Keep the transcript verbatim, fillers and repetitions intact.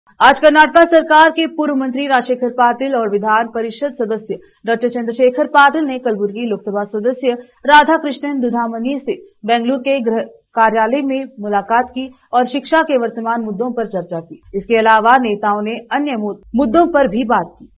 आज कर्नाटक सरकार के पूर्व मंत्री राजशेखर पाटिल और विधान परिषद सदस्य डॉक्टर चंद्रशेखर पाटिल ने कलबुर्गी लोकसभा सदस्य राधाकृष्णन दुधामनी से बेंगलुरु के गृह कार्यालय में मुलाकात की और शिक्षा के वर्तमान मुद्दों पर चर्चा की। इसके अलावा नेताओं ने अन्य मुद्दों पर भी बात की।